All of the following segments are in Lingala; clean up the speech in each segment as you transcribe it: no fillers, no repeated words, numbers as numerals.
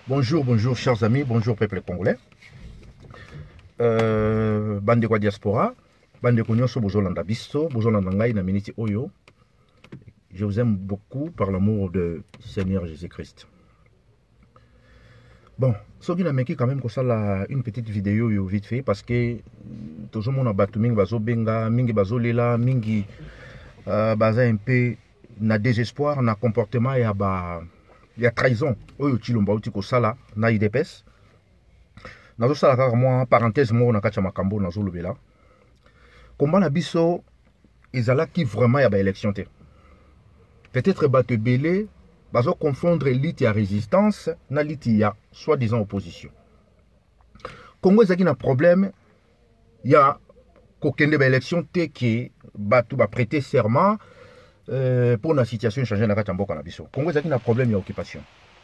Bonjour, bonjour chers amis, bonjour peuple congolais. Bande kwa diaspora, bande nyonso bozolanda biso, bozolanda ngai na miniti oyo. Je vous aime beaucoup par l'amour de Seigneur Jésus-Christ. Bon, soki na meki quand même ko sala une petite vidéo yo vite fait parce que toujours mon abatu mingi bazo benga, mingi bazo lela, mingi baza un peu na désespoir na comportement ya ba ya trahison oyo chilomba uti ko sala na IDPS. Nazo sala kaka moi parenthèse mo na kacha makambo nazo lobela. Komba na biso ezala ki vraiment ya ba élection te. Peut-être batu belé bazo confondre l'élite ya résistance na l'élite ya soi-disant opposition. Congo ezaki na problème ya kokende ba élection te ki batu ba prêter serment pour la situation changer na kati mboka na biso. Congo ezaki na problème ya occupation.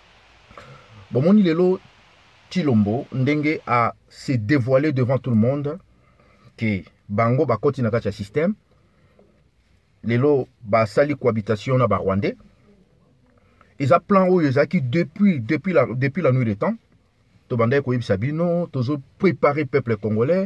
Bon moni lelo Chilombo ndenge a se dévoilé devant tout le monde que bango bakoti na kati ya système. Lelo ba sali cohabitation na ba Rwandais. Ils ont plan oyo ezaki depuis la nuit des temps. To banda ko yebisa bino, tozo préparer peuple congolais.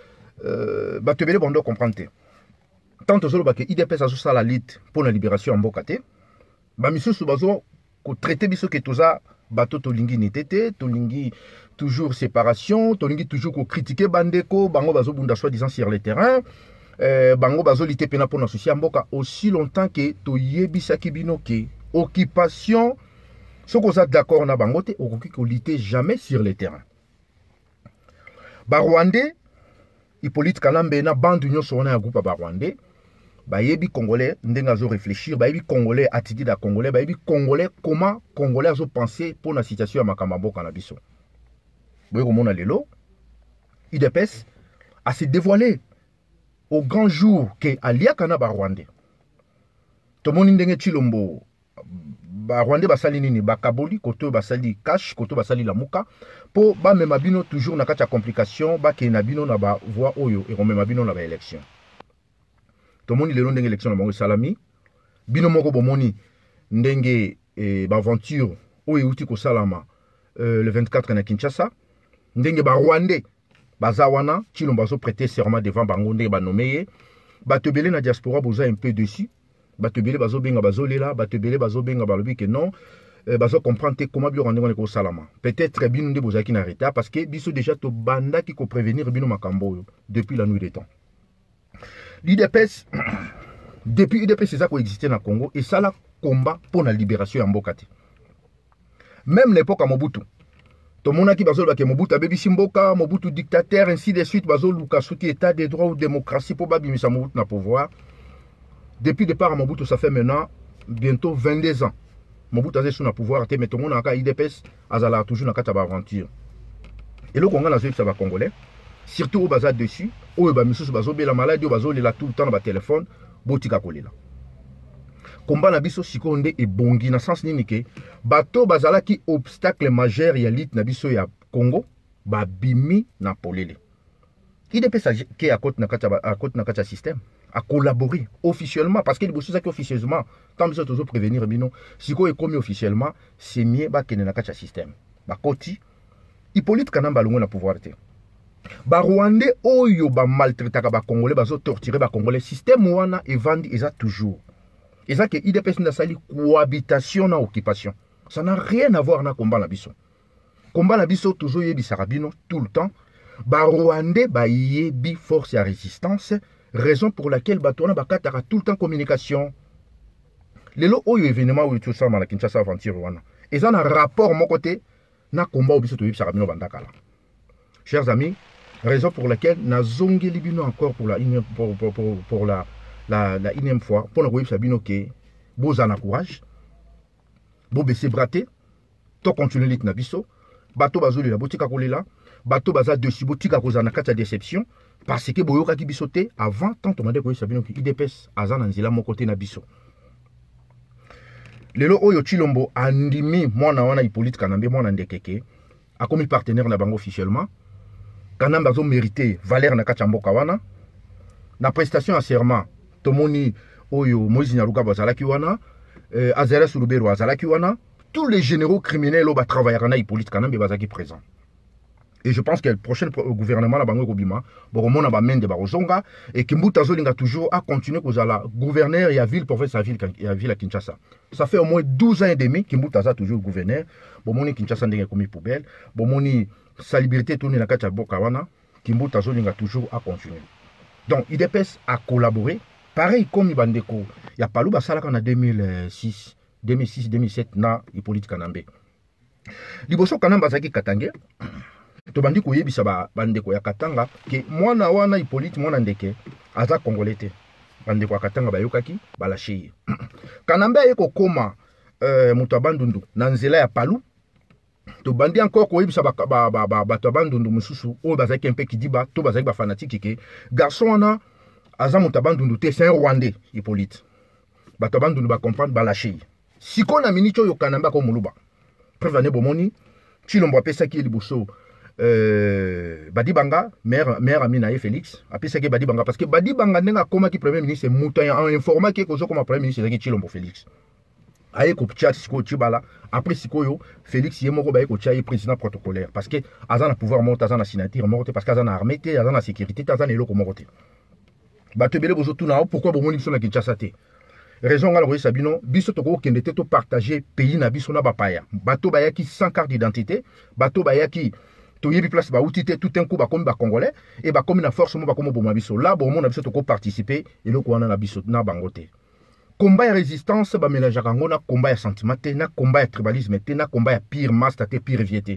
Ba tebele bando comprendre te. Tant tozo ba ke IDPS azo sala lutte pour la libération en mboka te. Ba misusu bazo ko traiter biso ke toza bato tolingi nitete, tolingi toujours séparation, tolingi toujours ko critiquer bandeko, bango bazo bunda soi-disant sur le terrain. Bango bazo lité pena pour associer mboka aussi longtemps que to yebisa kibino ke occupation ce qu'on a d'accord na bango te okoki ko lité jamais sur le terrain. Ba Rwandais Hippolyte Kalambe na bande nyonso na groupe ba Rwandais ba yebi congolais ndenga zo réfléchir, ba yebi congolais attitude da congolais, ba yebi congolais comment congolais zo penser pour la situation ya makamba mboka na biso. Boye ko mona lelo IDPS a se dévoilé au grand jour que aliaka na ba Rwandais. To moni ndenge Chilombo ba Rwandais basali nini bakaboli koto basali cash koto basali lamuka po ba mema bino toujours na kati ya complication ba ke na bino na ba voix oyo e romema bino na ba élection. To moni lelo ndenge élection na bango salami bino moko bomoni ndenge ba aventure oyo uti ko salama le 24 na Kinshasa ndenge ba Rwandais bazawana Chilombo bazo prêter serment devant bango ndenge ba nommé ba tebele na diaspora boza un peu dessus. Batebele bazo benga bazo lela, batebele bazo benga balobi que non, bazo comprendre comment bio rendre ngone ko salama. Peut-être bino nde bozaki na retard parce que biso déjà to banda ki ko prévenir bino makambo depuis la nuit des temps. L'IDPS depuis IDPS ça ko exister na Congo et ça la combat pour la libération ya mboka te. Même l'époque à Mobutu. To monaki bazo ba ke Mobutu abebisi mboka, Mobutu dictateur ainsi de suite bazo luka soki état de droit ou démocratie pour babimisa Mobutu na pouvoir. Depuis le départ à Mobutu, ça fait maintenant bientôt 22 ans. Mobutu a sous le pouvoir, mais tout le monde a IDPS, a toujours dans la aventure. Et le Congo a ça va congolais, surtout au bazar dessus, au bamisus bazo la maladie, au bazo là tout le temps dans le téléphone, botika kolela. Combat na biso sikonde et bongi na sens nini ke bato bazala ki obstacle majeur ya lit na biso ya Congo, ba bimi na polele. IDPS qui est à côté de notre système a collaboré officiellement parce que les bossus officieusement tant que toujours prévenir bino si ko est commis officiellement c'est mieux ba kene na kacha système ba koti Hippolyte Kanamba longo na pouvoir te ba Rwandais oyo ba maltraitaka ba congolais bazo torturer ba congolais système wana evandi eza toujours eza que IDPS na sali cohabitation na occupation ça n'a rien à voir na combat na biso toujours yebi sarabino tout le temps. Ba Rwandais ba yebi force à résistance, raison pour laquelle batona ba katara tout le temps communication. Lelo oyo événement où tout ça na Kinshasa aventure wana. Et ça na rapport mon côté na combat obiso to yebi sarabino bandakala. Chers amis, raison pour laquelle na zongi libino encore pour la énième fois pour na yebi sabino ke bozana courage. Bo bese braté, to continuer lit na biso, bato bazoli la botika kolela. Bato baza dessus botika kozana kati ya déception parce que boyoka ki bisote avant tant to mande ko sabino ki IDPS azana nzila moko te na biso. Lelo oyo Chilombo andimi mwana wana Hippolyte Kanambe mwana ndekeke a comme partenaire na bango officiellement Kanamba zo mérité valeur na kati ya mboka wana na prestation à serment tomoni oyo Moïse Nyaruka bazalaki wana Azara Sulubero azalaki wana tous les généraux criminels qui travaillent dans la politique sont présents. Et je pense que le prochain gouvernement la bango kobima bokomona ba mende ba ozonga et Kimbuta Zolinga toujours a continué kozala gouverneur et à ville pour faire sa ville à Kinshasa. Ça fait au moins 12 ans et demi Kimbuta za toujours gouverneur. Bomoni Kinshasa ndenge komi poubelle, bomoni sa liberté tourner na kati ya boka wana, Kimbuta Zolinga toujours a continué. Donc il dépêche à collaborer pareil comme Ibandeko. Ya palu basala en 2006, 2007 na Hippolyte Kanambe. Liboso Kanamba zaki Katange tobandi koyebisa bandeko ya Katanga ke mwana wana Hippolyte mwana ndeke aza congolais te. Bandeko ya Katanga bayokaki balashe. Kanambe ayeko koma mutu abandundu na nzela ya palu. Tobandi encore koyebisa bato abandundu mususu oyo bazaki mpe kidiba to bazaki ba fanatique ke garçon wana aza mutu abandundu te, c'est un Rwandais Hippolyte. Bato abandundu ba comprendre balashe. Siko na minicho yo Kanambe ko muluba. Preuve bomoni Chilombo apesaki liboso Badibanga, mère Aminaye Félix, a pensé que Badibanga, parce que Badibanga n'a pas qui premier ministre, Mouta a informé que comme premier ministre, c'est Chilombo Félix. Aye ko tchat siko tibala, après siko yo, Félix yemoko baye ko tchat président protocolaire, parce que azana pouvoir monter, azana signature monter, parce qu'azana armée, azana sécurité, azana eloko monter. Batebele bozo tuna, pourquoi bomoni biso na Kinshasa te? Raison ngala koyesa bino, biso toko kende te to partager pays na biso na bapaya. Bato bayaki sans carte d'identité, bato bayaki toyebi place ba outité tout un coup ba comme ba congolais et ba comme na force mo ba comme bo mabiso là bon mon biso to ko participer et le ko na biso na bangote combat ya résistance ba mélange kango na combat ya sentiment te na combat ya tribalisme te na combat ya pire master te pire viété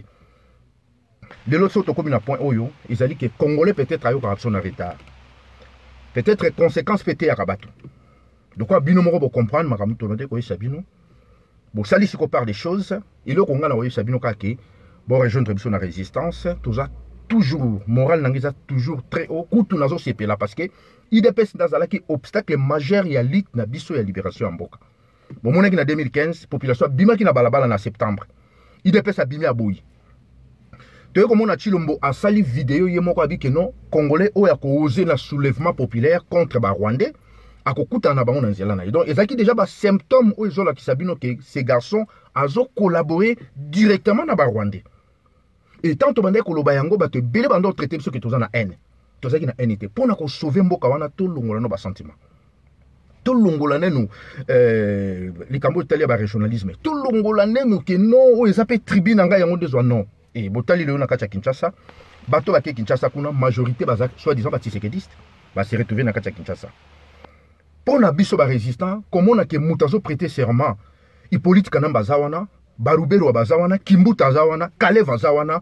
de l'autre to comme na point oyo ezali que congolais peut-être ayo corruption na retard peut-être conséquence pété ya kabato donc quoi bino moko bo comprendre makamu to ndeko yesa bino bo sali siko par des choses et le ko ngana yesa bino ka ke bon rejoindre biso na résistance toza toujours moral nangiza toujours très haut kutu nazo sepela parce que IDPS nazala ki obstacle majeur ya lutte na biso ya libération en mboka bon monaki na 2015 population bimaki na balabala na septembre IDPS abimi aboyi toye komona Chilombo asali vidéo ye moko abi ke non congolais oya ko oser na soulèvement populaire contre ba rwandais akokuta na bango na nzela na donc ezaki déjà ba symptômes o ezola ki sabino que ces garçons azo collaborer directement na ba rwandais. Et tant que bande koloba yango bato bele bando traiter biso ke toza na haine. Toza ki na haine te pona ko sauver mboka wana to longola no ba sentiment. To longola nenu likambo italia ba régionalisme. To longola nenu ke non o ezape tribune nga yango dezo non. Et botali le na kacha Kinshasa, bato ba ke Kinshasa kuna majorité baza soit disant ba tisekediste, ba se retrouver na kacha Kinshasa. Pona biso ba résistant, comment on a ke mutazo prêter serment Hippolyte Kanamba zawana Barubelo Bazawana, Kimbuta Zawana, Kaleva Zawana,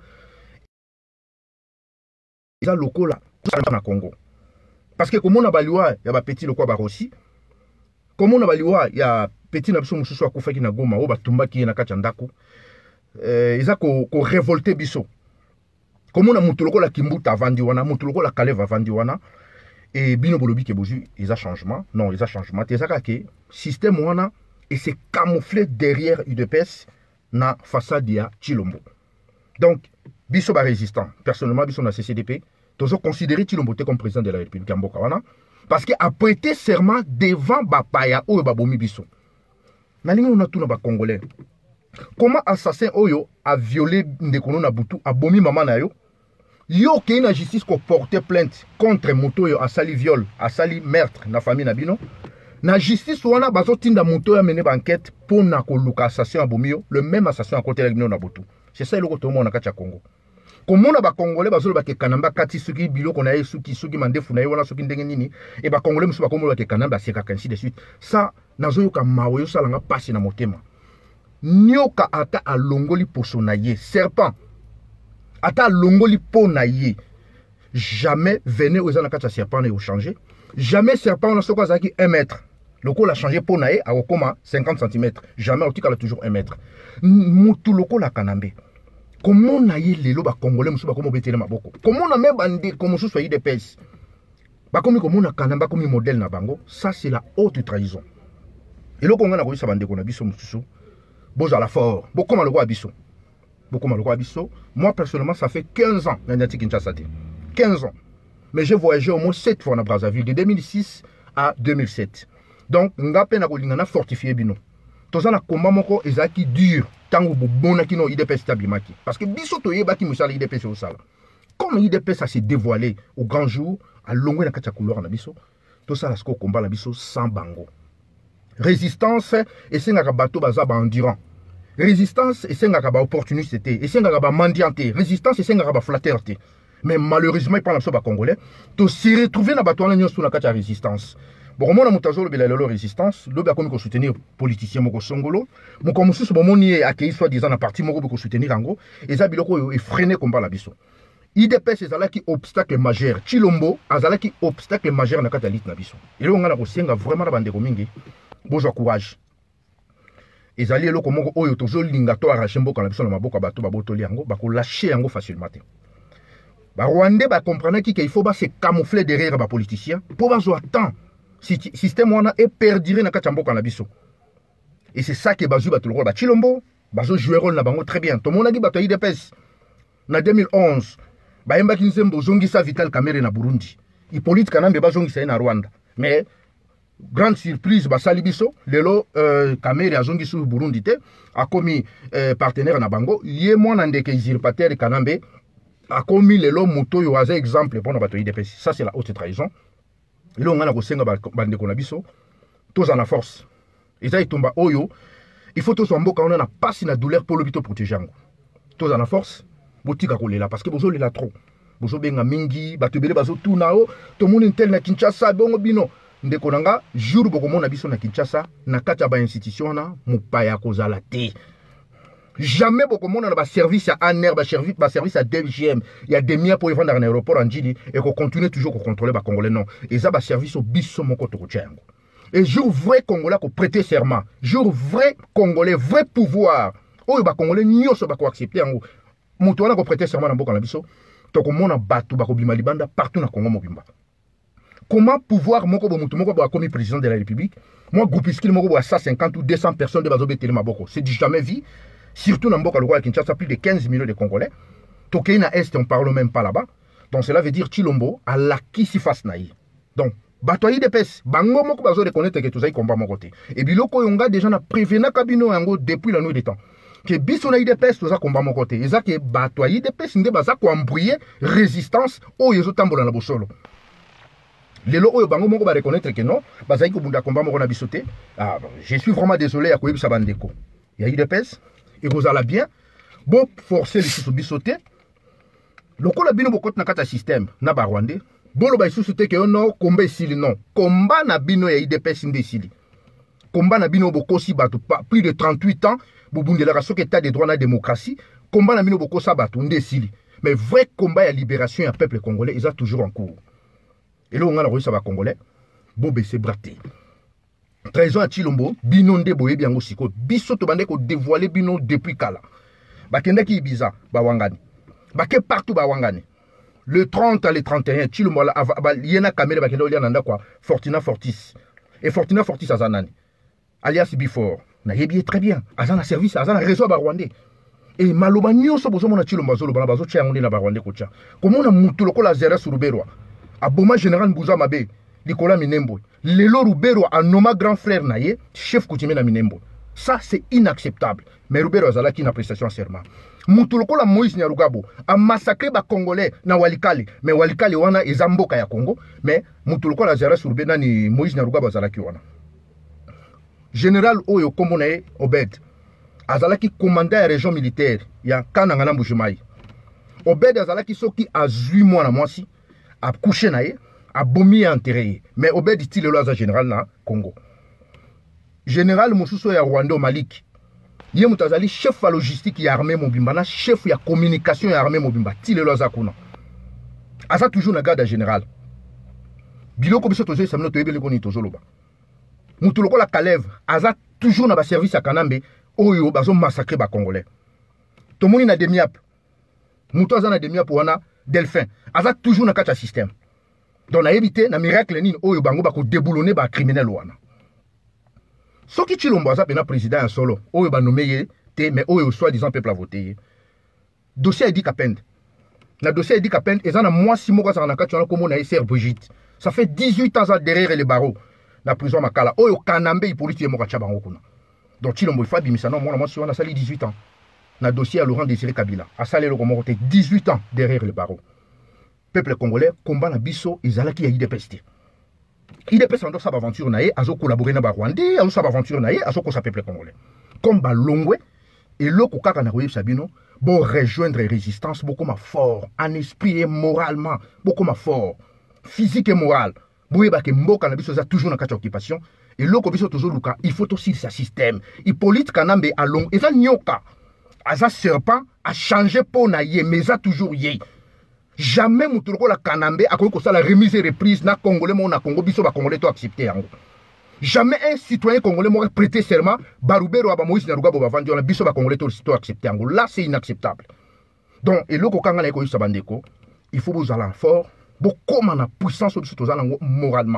et ça lokola na Congo. Parce que comme on a baliwa, il y a petit loko barosi. Comme on a baliwa, il y a petit nabiso mususu akufaki na Goma, o batumba ki na kachandako. Ils a ko révolté biso. Comme on a mutuloko la Kimbuta vandiwana, mutuloko la Kaleva vandiwana. Et bino bolobi ke bozu, ils a changement. Non, ils a changement. C'est ça que système wana et c'est camouflé derrière UDPS. Na façade ya Chilombo. Donc, biso ba résistant. Personnellement, biso na CCDP, toujours considéré Chilombo comme président de la République en Bokawana, parce qu'il a prêté serment devant Bapaya ou Babomi biso. Nalinga on a tout na ba Congolais. Comment assassin Oyo a violé Ndekono na Butu, a bomi maman na yo? Yo ke na justice ko porter plainte contre moto yo a sali viol, a sali meurtre na famille na bino. Na justice wana bazotinda moto ya mené banquête pour na koluka assassin à Bomio, le même assassin à côté de la Botu. C'est ça le ko tomo na kacha Congo. Comme on a ba congolais bazolo ba ke Kanamba kati suki bilo kona ye suki mandefu na ye wana suki ndenge nini et ba congolais musu ba komo ba ke Kanamba seka ainsi de suite. Ça nazo yoka mawo salanga passe na motema. Nyoka ata alongoli poso na ye serpent. Ata alongoli po na ye. Jamais venez aux anakata serpent et au changer. Jamais serpent on a soko zaki 1 mètre. Le coup a changé pour naé à 50 cm. Jamais, on a toujours 1 mètre. Moutou loko la Kanambe. Comment on a eu les lobes congolais, monsieur, comment on a maboko. Comment on a même bandé, comme on soit des pèses. Comme on a Kanamba comme modèle na bango, ça c'est la haute trahison. Et le Congo a eu sa bande qu'on a biso moussou. Boz à la fort. Beaucoup mal le roi biso. Beaucoup mal le roi biso. Moi personnellement, ça fait 15 ans que je Kinshasa. 15 ans. Mais j'ai voyagé au moins 7 fois à Brazzaville, de 2006 à 2007. Donc, nga pena ko lingana fortifier bino. tozana combat moko ezaki dur tango bonaki no IDPS tabimaki parce que biso toyebaki musala IDPS au sala comme IDPS a se dévoilé au grand jour à longue na katia couloir na biso to sala sko combat na biso sans bango résistance et sengaka bato baza ba endurant résistance et sengaka ba opportunité et sengaka ba mendianté résistance et sengaka ba flatteur té mais malheureusement il parle so ba congolais to se retrouver na bato na nyonso na katia résistance. Bon, on a moutazo le résistance, le bien comme soutenir politicien moko songolo, mon comme sous bon moni accueilli soit disant la partie moko pour soutenir en gros, et ça biloko est freiné combat la biso. IDPS c'est là qui obstacle majeur, Chilombo azala qui obstacle majeur na catalite na biso. Et là on a la kosenga vraiment la bande komingi. Bonjour courage. Et zali eloko moko oyo tozo linga to arracher mboka na biso na maboko bato babotoli yango bako lâcher yango facilement. Ba Rwandais ba comprendre qu'il faut pas se camoufler derrière ba politicien pour ba zo temps. Système wana est perdu na kachamboka na biso. Et c'est ça que bazu batolo ba Chilombo, bazo jouer rôle na bango très bien. To monaki bato IDPS na 2011, ba yemba kinzembo zongi sa Vital Kamerhe na Burundi. Hippolyte Kanambe bazongi sa na Rwanda. Mais grande surprise ba sali biso, lelo Kamerhe azongi su Burundi te, a commis partenaire na bango, yé mwana ndeke usurpateur Kanambe a commis lelo moto yo aza exemple pour na bato IDPS. Ça c'est la haute trahison. Et là, on a kosenga bande konabiso, tous en la force. Et ça, il tombe oyo. Il faut tous en boka, on a pas si na douleur pour le bito protéger. Tous en la force, botika kolela parce que bozo lela trop. Bozo benga mingi, batubele bazo tout nao, tout le monde intel na Kinshasa, bongo bino. Ndeko nanga, jour boko mona biso na Kinshasa, na kata ba institution na, mupaya kozala te. Jamais beaucoup de monde a service à ANR, service à DGM. Il y a des miens pour y vendre dans l'aéroport en Djili et qu'on continue toujours à contrôler les Congolais. Non. Et ça va service au bisso mon côté. Et jour vrai Congolais qui prêter serment. Jour vrai Congolais, vrai pouvoir. Oh, les Congolais n'y sont pas accepter. Mon tour qui prêter serment dans le bisso. Donc on a battu Bakobima Libanda partout dans le Congo Mobimba. Comment pouvoir mon commis président de la République? Moi, groupuscule mon à 150 ou 200 personnes de Bazobe Télémaboko. C'est du jamais vu. Surtout dans Mboka Loua Kinshasa, plus de 15 millions de Congolais. Tokei na Est, on ne parle même pas là-bas. Donc cela veut dire Chilombo a la qui s'y fasse naï. Donc, batoyi de pes, bango moko bazo reconnaître que tout ça y combat mon côté. Et biloko yonga déjà na prévenu kabino yango depuis la nuit des temps. Que biso na de pes tout ça combat mon côté. Et ça que batoyi de pes nde baza ko embrouiller résistance o yezo tambola na bosolo. Lelo oyo bango moko ba reconnaître que non, baza ko bunda combat moko na bisoté. Ah, je suis vraiment désolé à koyebisa bandeko. Ya de pes et vous allez bien, bon forcer les sous bisoté. Le coup la bino bokot na kata système na Rwandais. Bon le baïsou c'était que non combat ici non. Combat na bino ya IDPS ndesili. Combat na bino bokosi bato plus de 38 ans. Bobundi la raso état de droit na démocratie. Combat na bino bokosa bato ndesili. Mais vrai combat ya libération ya peuple congolais ils a toujours en cours. Et là on a la réussi à congolais. Bon baisser braté. Trahison à Chilombo, bino nde boye biango siko. Biso to bande ko dévoiler bino depuis kala. Bakenda ki ibiza, ba wangani. Bake partout ba wangani. Le 30 à le 31, Chilombo yena kamere bakenda olia nanda quoi. Fortuna Fortis. Et Fortuna Fortis azanani. Alias Before. Na yebi très bien. Azana service, azana réseau ba Rwandais. Et maloba nyonso bozo mona Chilombo zolo bana bazo tcha ngonde na ba Rwandais kocha. Comment na mutu lokola zera suruberwa. Aboma général Mbouza Mabe. Nicolas Minembo. Lelo Rubero a nommé grand frère naye, chef coutumier na Minembo. Ça, c'est inacceptable. Mais Rubero a une prestation serment. Moutuloko la Moïse Nyarugabo a massacré les Congolais na Walikale. Mais Walikale wana est Zamboka ya Congo. Mais Moutuloko la Zara Surbena ni Moïse Nyarugabo azalaki wana. Général Oyo Komonae Obed. Azalaki commandant la région militaire. Ya Kanangana Mbujimai. Obed azalaki soki a 8 mois na mwasi. A couché naye. A bomi enterré. Mais Obed dit le loza général na Congo. Général Moussousso ya Rwanda Malik. Yé Moutazali, chef de logistique ya armée Mobimba, chef ya communication ya armée Mobimba. Ti le loza kuna. Asa toujours na garde général. Biloko biso tozo samno to yebele koni tozo loba. Moutuloko la Kalev, asa toujours na ba service ya Kanambe, oyo bazo massacrer ba Congolais. Tomoni na demiap. Mouto aza na demiap wana Delphin. Asa toujours na kata système. Donc, on a évité, na miracle, ni oyo bango bako déboulonner ba criminel wana. Soki Chilombo aza pena président en solo, oyo ba nommé te, mais oyo soi-disant peuple a voté. Dossier Edi Kapend. Na dossier Edi Kapend, et ça na moi si moko sa na kati wana komo na Sœur Brigitte. Ça fait 18 ans derrière les barreaux. Na prison makala. Oyo Kanambe Hippolyte moka cha bango kuna. Donc Chilombo il faut abimisa non moi si on a sali 18 ans. Na dossier à Laurent Désiré Kabila. A salé le Komoro 18 ans derrière le barreau. Peuple congolais combat na biso ezalaki ya IDPS. IDPS ando sa aventure na ye azo collaborer na ba Rwandais, azo sa aventure na ye azo ko sa peuple congolais. Comme ba longwe et loko kaka na koyeb sabino bon rejoindre résistance beaucoup ma fort en esprit et moralement beaucoup ma fort physique et moral. Boyeba ke mboka na biso za toujours na kati occupation et loko biso toujours luka il faut aussi sa système. Hippolyte Kanambe along eza nyoka. Aza serpent a changé pour na ye mais a toujours ye. Jamais Moutouko la Kanambe a connu la remise et reprise na Congolais mon na Congo biso ba Congolais to accepté yango. Jamais un citoyen congolais m'aurait prêté serment Baroubero aba Moïse na Rugabo ba vandi on biso ba Congolais to accepté yango. Là c'est inacceptable. Donc et loko kanga na ko yusa bandeko, il faut vous aller fort, beaucoup na puissance biso to zango moralement.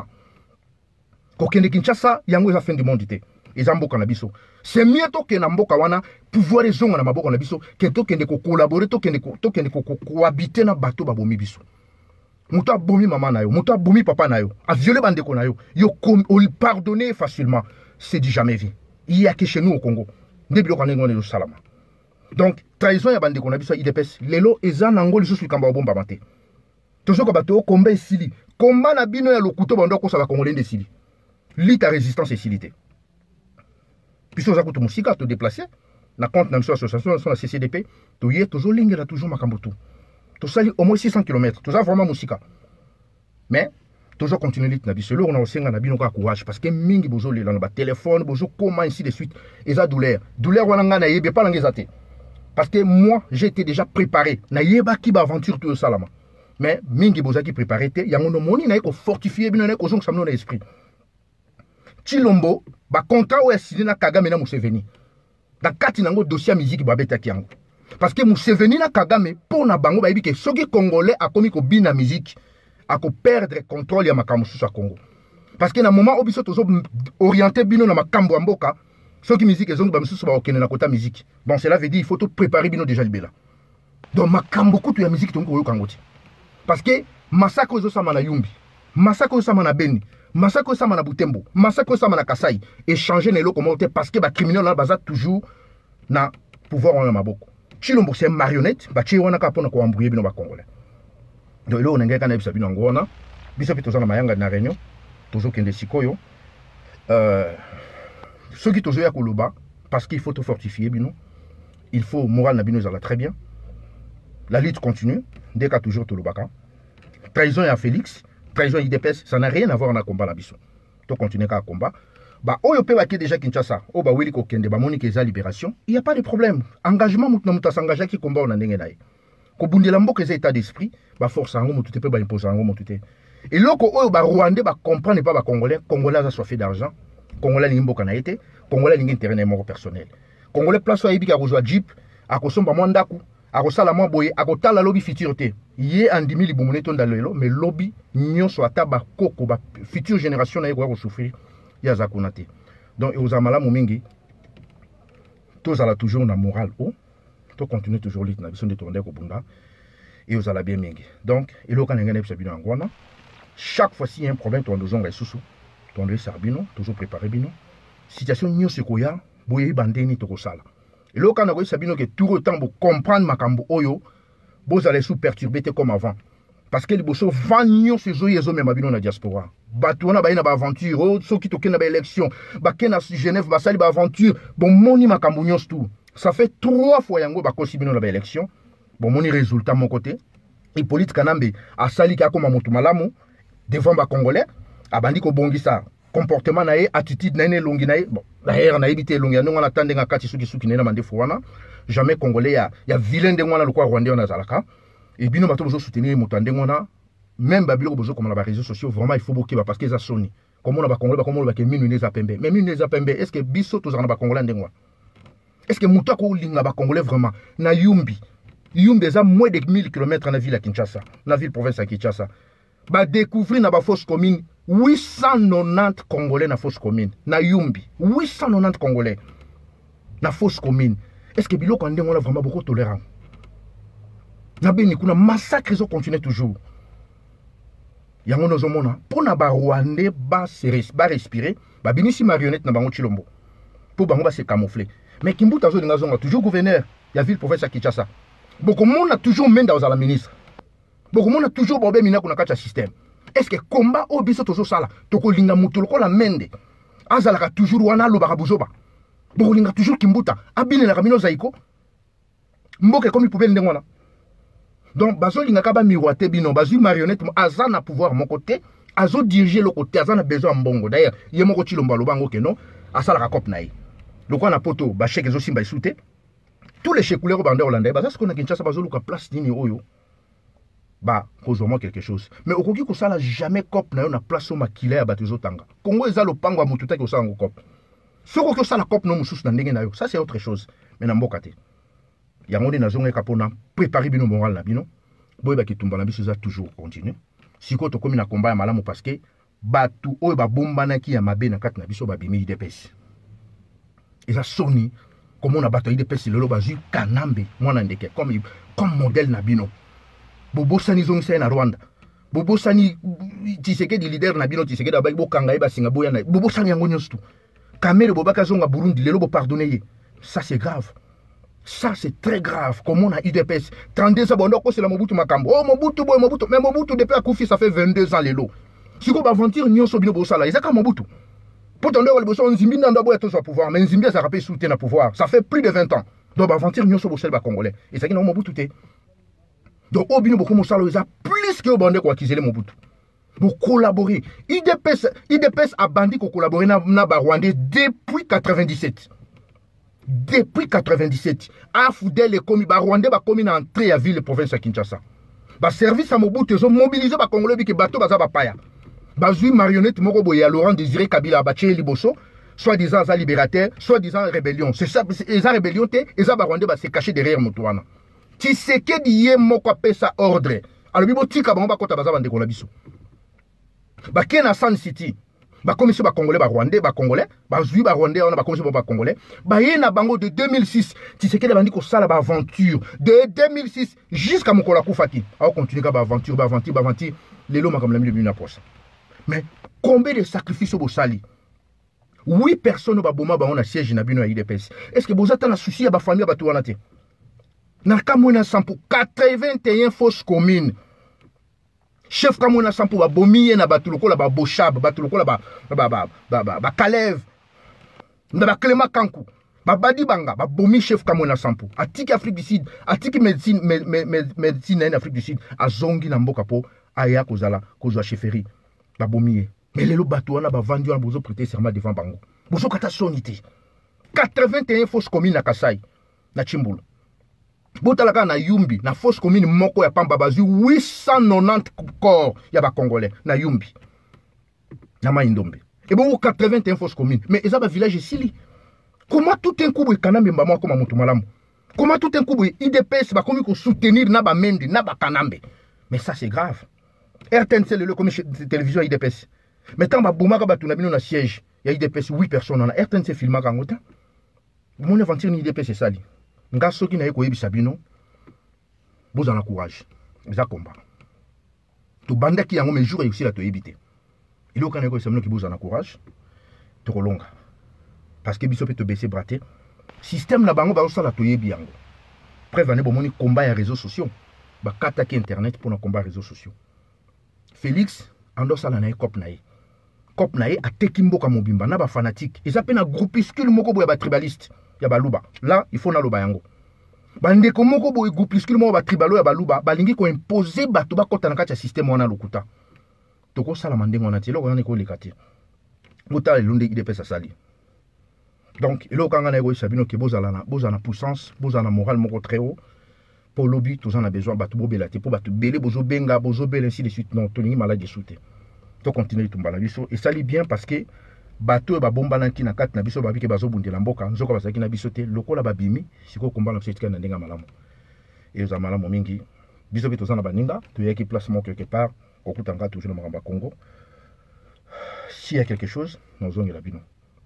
Ko kende Kinshasa yango eza fin du monde ité. Ezamboka na biso. C'est mieux to ke na mboka wana pouvoir ezonga na maboko na biso ke to kende ko collaborer to kende ko cohabiter na bato ba bomi biso. Muto abomi maman na yo, muto abomi papa na yo, a violer bandeko na yo, on lui pardonner facilement, c'est du jamais vu. Il y a que chez nous au Congo. Ndebilo kanengo ne salama. Donc trahison ya bandeko na biso IDPS, lelo eza nango lisusu likamba bomba mate. Tozo ko bato komba esili, komba na bino ya lokuto bando ko sa ba congolais ndesili. Lita résistance et silité. Puisque nous avons tout musika te déplacer, na compte na association sur la CCDP, tu y es toujours ligne là toujours makambotu. Tu sali au moins 600 km, tu as vraiment musika. Mais toujours continuer lit na biselo on a aussi na bino ka courage parce que mingi bozo le na ba téléphone, bozo comment ainsi de suite, et ça douleur. Douleur wana nga na yebe pas langezate. Parce que moi j'étais déjà préparé, na yeba ki ba aventure tout salama. Mais mingi bozo qui préparé te, yango no moni na ko fortifier bino na ko zonga samno na esprit. Chilombo ba contrat ou signé na Kagame na Museveni. Da kati nango dossier musique ba betaki yango. Parce que Museveni na Kagame pour na bango ba yebi ke soki congolais a komi ko bina musique a ko perdre contrôle ya makambo sur Congo. Parce que na moment obiso tozo orienter bino na makambo ya mboka, soki musique ezongi ba mususu ba okene na kota musique. Bon cela veut dire il faut tout préparer bino déjà libela. Donc makambo kutu ya musique tongo yokangoti. Parce que massacre zo sama na Yumbi, massacre sama na Beni. Massacre ça na Butembo, massacre ça na Kasai, échanger les locaux parce que les criminels là basent toujours na pouvoir en maboko. Chilombo c'est marionnette, ba chi wana ka pona ko embrouiller bino ba congolais. Donc là on ngeka kana bisa bino ngona, bisa pito na mayanga na réunion, toujours kende sikoyo. Ceux qui toujours ya koloba parce qu'il faut te fortifier bino. Il faut moral na bino ça va très bien. La lutte continue, dès qu'a toujours tolobaka. Trahison à Félix. Trahison IDPS, ça n'a rien à voir avec le combat là biso. To continuer à combat. Bah oyo pe ba déjà Kinshasa, o ba wili ko kende ba moni keza libération, il y a pas de problème. Engagement mutu na mutu s'engager ki combat on ndenge naye. Ko bundela mboka eza état d'esprit, ba force ngo mutu te pe ba imposer ngo mutu te. Et loko oyo ba Rwandais ba comprendre pas ba Congolais, Congolais a soif d'argent, Congolais ni mboka na été, Congolais ni intérêt na moko personnel. Congolais place wa yibi ka ko jeep, akosomba mwandaku. Akosala mwa boye akotala lobby futur te ye andimi libumune tonda lelo mais lobby nyonso ataba koko ba future génération na yeko souffrir ya zakuna te. Donc aux amala mingi tous ala toujours na moral haut, to continue toujours lit na biso de tonde ko bunda et aux ala bien mingi. Donc elo kana ngene bisabino ngwana chaque fois si y a un problème to ndozonga isusu to ndo sarbino toujours préparer bino situation nyonso ko ya boye bandeni to ko sala. Et là, quand on a que tout le temps pour comprendre makambo oyo, vous allez sous perturber comme avant. Parce que les bosso vanyo ces oyo yezo même abino na diaspora. Batouana ba ina ba aventure, ceux qui toquent na ba élection, ba kena Genève ba sali ba aventure, bon moni makambo nyos tout. Ça fait 3 fois yango ba kosibino na ba élection. Bon moni résultat mon côté. Hippolyte Kanambe a sali ka comme motu malamu devant ba congolais, a bandi ko bongisa comportement nae attitude nae longi nae bon d'ailleurs na éviter longi non on attendait nga kati suki na mande fwana jamais congolais ya vilain de ngwana lokwa rwandais on azalaka et bino bato bozo soutenir moto ande ngwana même babilo bozo comme na ba réseaux sociaux vraiment il faut bokiba parce que ça soni comme on a ba congolais ba comme on ba ke minu neza pembe mais minu neza pembe est-ce que biso to zana ba congolais ndengwa est-ce que muto ko linga ba congolais vraiment na Yumbi za moins de 1000 km na ville à Kinshasa na ville province à Kinshasa ba découvrir na ba fausse commune 890 Congolais na fausse commune. Na Yumbi. 890 Congolais na fausse commune. Est-ce que Biloko Ande on a vraiment beaucoup tolérant? Na beni kuna massacre ils continuent toujours. Yango no zomona. Pour na ba Rwandais ba respirer, ba binisi marionnette na bango Chilombo. pour bango se camoufler. Mais Kimbuta a toujours gouverneur, il y a ville province à Kinshasa. Beaucoup monde a toujours main dans la ministre. Beaucoup monde a toujours bobé mina kuna kacha système. Est-ce que combat au biso tozo sala, toko linga mutuloko la mende. Azalaka toujours wana lo barabuzoba. Beaucoup linga toujours Kimbuta, abine la kamino zaiko. Mboke comme il pouvait l'endengwana. Donc bazo linga kaba miroité bino, bazu marionnette azana pouvoir mon côté, azo diriger le côté, azana besoin mbongo. D'ailleurs, yemoko chilomba lo bango ke non, asala ka kop naï. Le quoi na poto ba chèque zo simba soute tous les chèques couleurs bandé hollandais ba ça ce qu'on a Kinshasa ba zo luka place nini oyo ba kozoma quelque chose mais okoki ko sala jamais cop na yo na place au makila ya batezo tanga Congo eza lopango ya mututa ko sala ngo cop soko ko sala cop no mususu na ndenge na yo ça c'est autre chose mais na mboka te yango ndi nazonga kapona préparer bino moral na bino boy ba kitumba na biso za toujours continue siko to komi na combat ya malamu parce que batu oyo ba bombana ki ya mabe na kati na biso ba bimi IDPS. Et ça Sony, comme on a battu des personnes, le bazu Kanambe, moi n'indéqué, comme modèle Nabino. Bobo Sani Zongse na Rwanda. Bobo Sani, Tshisekedi di leader Nabino, Tshisekedi da Bo Kangaïba Singaboya na. Bobo Sani Angonios tout. Kamere Bobaka Zonga Burundi, le lobo pardonner. Ça c'est grave. Ça c'est très grave. Comme on a IDPS. 32 abonnés, c'est la Mobutu Makambo. Oh Mobutu, boy Mobutu. Mais Mobutu depuis à Koufi, ça fait 22 ans les lots. Si vous aventure, Nyon Sobino Bosala, ils ont Mobutu. Pourtant, Nzimbi n'a pas été au pouvoir, mais Nzimbi a rappelé soutenir le pouvoir. Ça fait plus de 20 ans. Donc, aventure, nous sommes au Congolais. Et ça qui n'a pas tout. Donc, au bino, beaucoup de plus que au bandé quoi qu'ils aient les Mobutu. Pour collaborer. IDPS a bandit pour collaborer dans Rwandais depuis 97. Depuis 97. A Foudel et commis, Rwandais a commis dans entrée à ville province de Kinshasa. Le service à Mobutu, ils ont mobilisé les Congolais qui bateau à Paya. Bazui marionnette moko ya Laurent Désiré Kabila Baché Liboso, soi-disant za libérateur, soi-disant rébellion. C'est ça, les rébellion té, les Rwandais se cacher derrière Moutouana. Tshisekedi yé moko pesa ordre. Alors bibo tika bango kota baza bande kolabiso. Ba kena San City. Ba commission ba congolais ba rwandais ba congolais, bazui ba rwandais on a ba commission ba congolais. Ba yena bango de 2006, Tshisekedi bandi ko sala ba aventure de 2006 jusqu'à Mokola Koufaki. A continuer ba aventure. Les lots comme la milieu approche. Mais combien de sacrifices au Sali? 8 personnes au siège na bino à IDPS. Est-ce que vous avez un souci à la famille à Batouanate? N'a qu'à moins 81 fausses communes. Chef Kamona Sampo ba bomiye na batuloko la ba Bochab, batuloko la ba Kalev. Na ba Clément Kankou. Ba Badi Banga, ba bomi chef Kamona Sampo. Atiki Afrique du Sud, atiki médecine en Afrique du Sud, a zongi na mboka po aya kozala kozwa chefferie. Ba bomiye. Mais les bateaux na ba vendu en bozo prêter serment devant bango. Bozo kata sonité. 81 fausses communes na Kasai, na Chimbulu. Botalaka na Yumbi, na fausse commune moko ya Pamba bazu 890 corps ya ba Congolais na Yumbi. Na Maindombe. Et bon 81 fausses communes. Mais ils ont un village ici. Comment tout un coup est Kanambe mbama comme Moutou Malamu? Comment tout un coup est IDPS va comme soutenir na ba Mendi, na ba Kanambe? Mais ça c'est grave. RTNC le commission de télévision IDPS. Maintenant ba Boumaka ba tunabino na siège. Il y a IDPS 8 personnes na RTNC filma kangota. Mon aventure ni IDPS c'est ça li. Nga soki na yeko yebisa bino boza na courage eza combat to bandaki yango mais jour aussi la to yebite il est kana yeko semno ki boza na courage to kolonga parce que biso peut te baisser brater système na bango ba osala to yebi yango preuve ne bomoni combat ya réseaux sociaux ba kataki internet pour na combat réseaux sociaux Félix ando sala na cop na ye ateki mboka mobimba na ba fanatique eza pe na groupuscule moko boya ba tribaliste ya baluba là il faut na loba yango bande ko moko boy groupuscule mo ba tribalo ya baluba balingi ko imposer bato ba kota na kati ya système wana lokuta to ko sala mandengo na telo ko na ko lekati buta lunde ide pesa sali donc elo kanga na ego sabino ke bozala na puissance bozala moral moko très haut pour lobby tous en a besoin bato bobelati pour bato belé bozo benga bozo bel ainsi de suite non toni maladie souté to continuer tumbala biso et sali bien parce que bateau ba bomba na kina kat na biso ba bike bazo bundela mboka nzoko basaki na biso te lokola babimi siko komba na setika na ndenga malamu et za malamu mingi biso beto sana baninga to yaki placement quelque part okutanga toujours na makamba Congo s'il y a quelque chose nous on la bino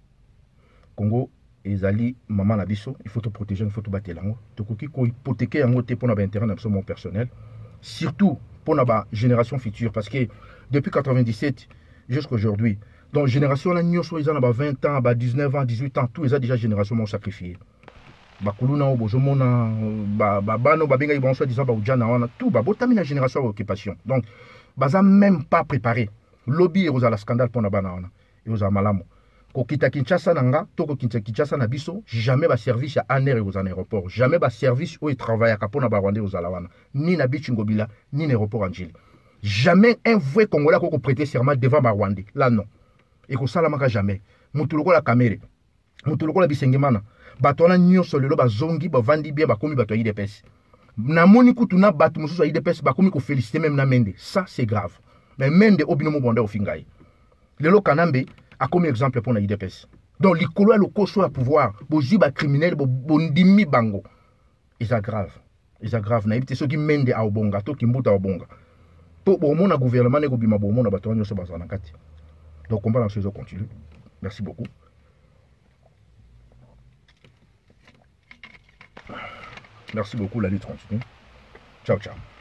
Congo ezali maman na biso il faut te protéger il faut te battre lango to koki ko hypothéquer yango te pona ba intérêt na biso mon personnel surtout pour la génération future parce que depuis 97 jusqu'à aujourd'hui Donc génération là nyonso ils ont 20 ans, 19 ans, 18 ans, tout ils ont déjà génération m'ont sacrifié. Bakuluna obozomona bano babenga ils vont soit disant ba ujana wana tout ba botami na génération occupation. Donc baza même pas préparé. Lobby aux la scandale pour na bana wana. Et aux malamu. Ko kita Kinshasa nanga, to ko Kinshasa na biso, jamais ba service à aner aux aéroports, jamais ba service où ils travaillent à kapona ba Rwanda aux alawana, ni na Bichingobila, ni na aéroport Angile. Jamais un vrai Congolais ko prêter serment devant ba Rwanda. Là non. Et ko salamaka jamais. Mutuloko la kamere. Mutuloko la bisengemana. Batona nyonso lelo bazongi bavandi bien bakomi bato ya IDPS. Namoni kutuna bato mususu ya IDPS bakomi ko féliciter même na Mende. Ça c'est grave. Mais Mende obino mo bonda ofingai. Lelo Kanambe a comme exemple pour la IDPS. Donc, les colons le coso à pouvoir, les criminels, les bango. Ils aggravent. Ils aggravent. C'est ceux qui mènent à Obonga, ceux qui moutent à Obonga. Pour le gouvernement, il y a des gens qui sont donc, on va lancer les continue. Merci beaucoup. Merci beaucoup, la lutte continue. Ciao, ciao.